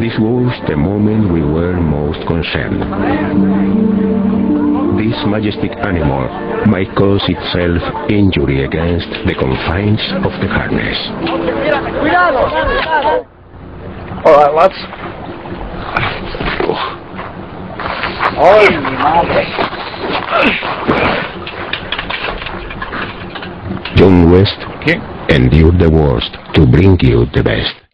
This was the moment we were most concerned. This majestic animal might cause itself injury against the confines of the harness. Alright, lads. ¡Ay, mi madre! John West endured the worst to bring you the best.